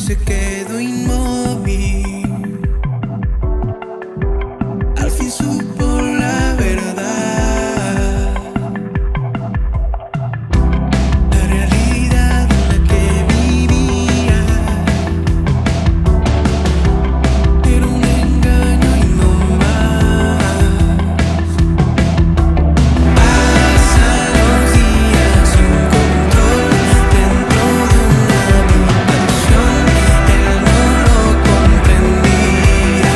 se quedó inmóvil. Al fin supo la verdad, la realidad en la que vivía era un engaño y no más. Pasan los días sin control dentro de una habitación. Él no lo comprendía.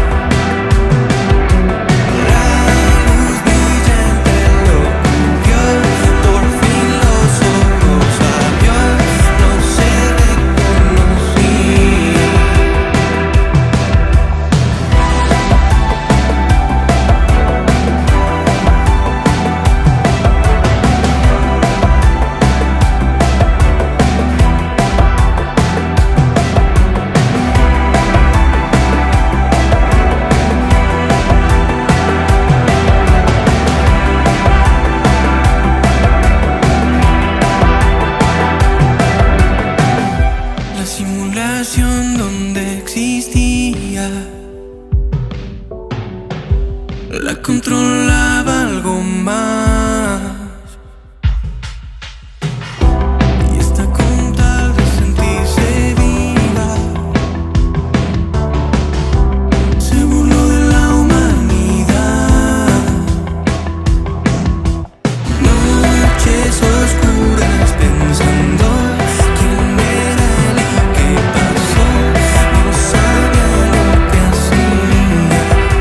La luz brillante lo cubrió, por fin los ojos abrió, no se reconocía. La simulación donde existía la controlaba algo más, y está con tal de sentirse viva, se burló de la humanidad. Noches oscuras pensando quién era él y qué pasó, no sabía lo que hacía.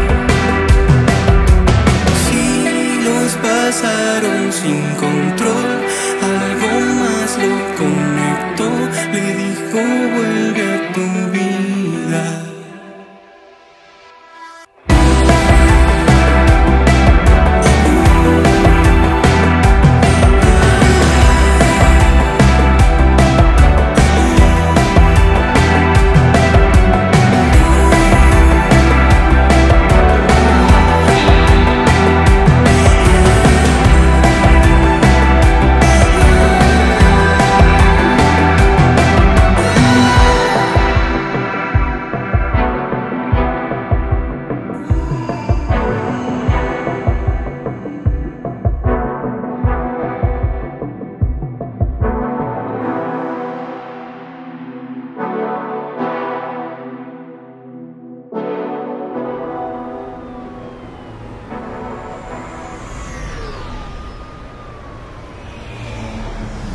Siglos pasaron sin control, algo más lo conectó, le dijo vuelve a tu vida.